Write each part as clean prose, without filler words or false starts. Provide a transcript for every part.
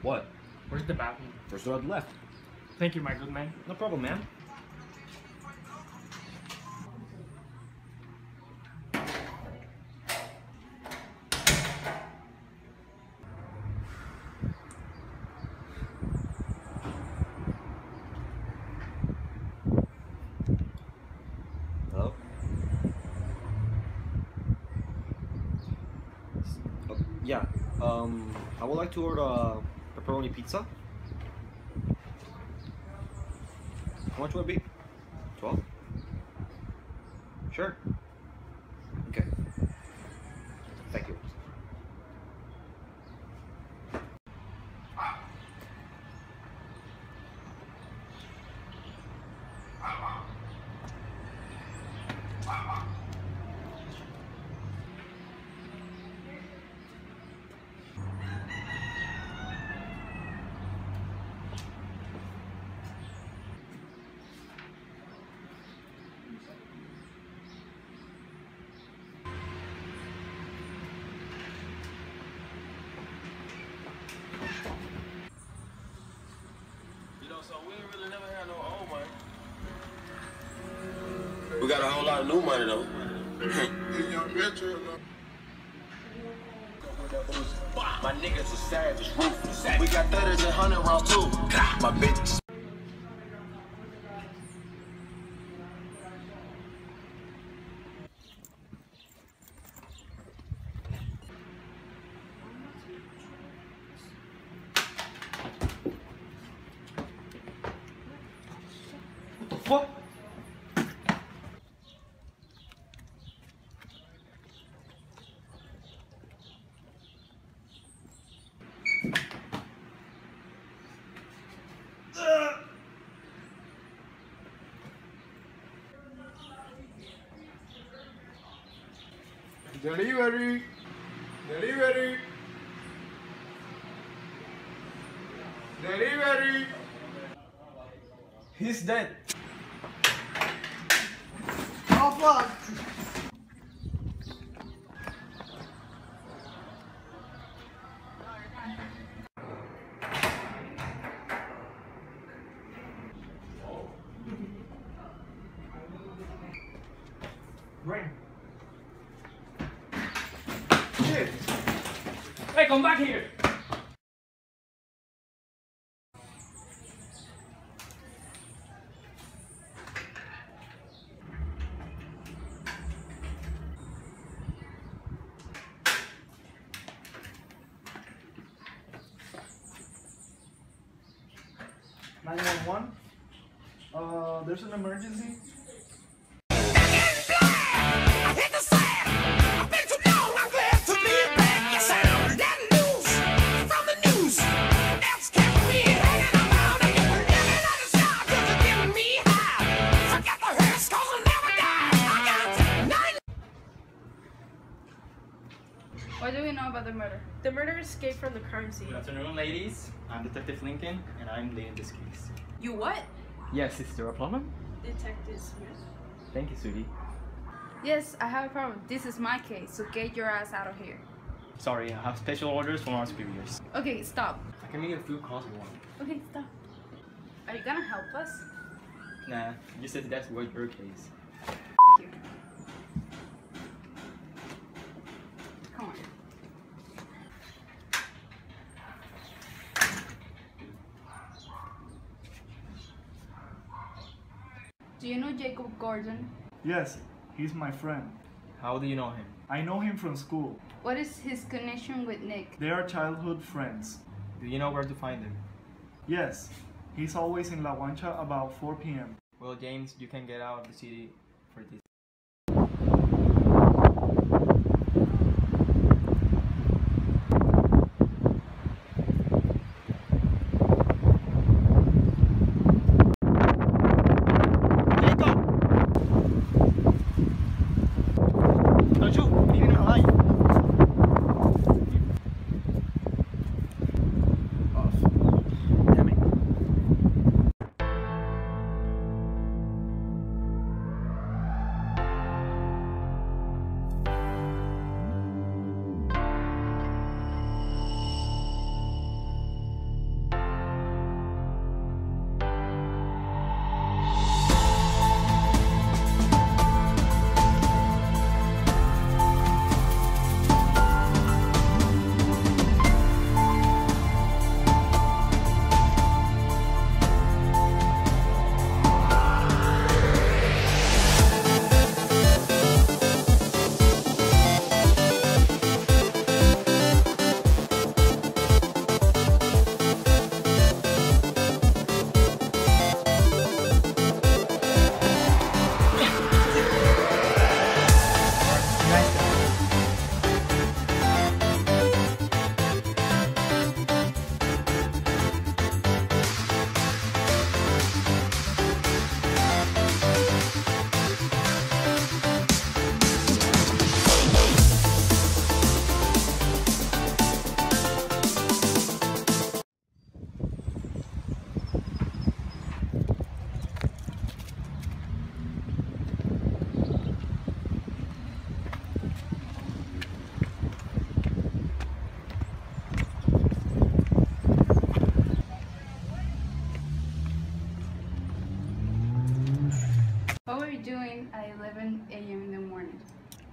What? Where's the bathroom? First door on the left. Thank you, my good man. No problem, man. Hello? Yeah. I would like to order a pepperoni pizza. How much would it be? 12? Sure. Okay. Thank you. So we ain't really never had no old money. We got a whole lot of new money though. My niggas are savage, ruthless. We got 30s and 100 rounds too. My bitch. What? Delivery! Delivery! Delivery! He's dead. Oh fuck! Ring. Shit. Hey, come back here. There's an emergency. What do we know about the murder? The murderer escaped from the crime scene. Good afternoon, ladies. I'm Detective Lincoln, and I'm leading this case. You what? Yes, is there a problem? Detective Smith. Thank you, sweetie. Yes, I have a problem. This is my case, so get your ass out of here. Sorry, I have special orders from our superiors. Okay, stop. I can make a few calls if you want. Okay, stop. Are you gonna help us? Nah, you said that's what your case. You. Come on. Do you know Jacob Gordon? Yes, he's my friend. How do you know him? I know him from school. What is his connection with Nick? They are childhood friends. Do you know where to find him? Yes, he's always in La Guancha about 4 p.m. Well, James, you can get out of the city for this.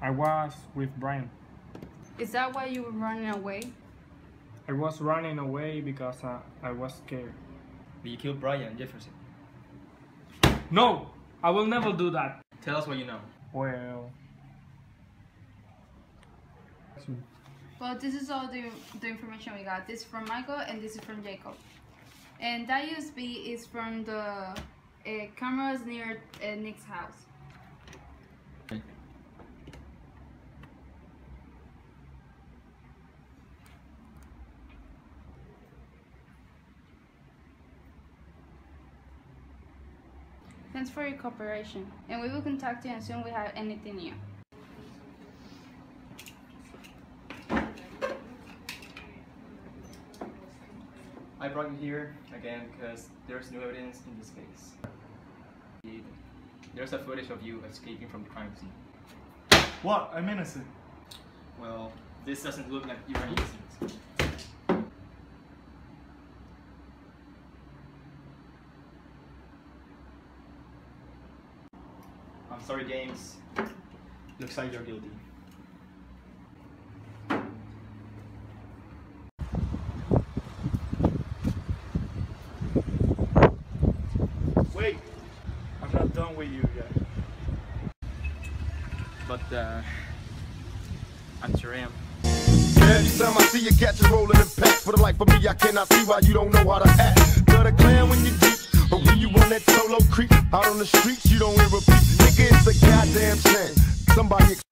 I was with Brian. Is that why you were running away? I was running away because I was scared. But you killed Brian Jefferson. No! I will never do that. Tell us what you know. Well... Well, this is all the information we got. This is from Michael and this is from Jacob. And that USB is from the cameras near Nick's house. Thanks for your cooperation, and we will contact you as soon as we have anything new. I brought you here again because there's new evidence in this case. There's a footage of you escaping from the crime scene. What? I'm innocent. Well, this doesn't look like you're innocent. I'm sorry, James. Looks like you're guilty. Wait! I'm not done with you yet. But, I'm sure I am. Every time I see you catch a roll in the pack, for the life of me, I cannot see why you don't know how to act. Got a clan when you deep, but when you on that solo creep, out on the streets, you don't hear a beat. Nigga, it's a goddamn shame. Somebody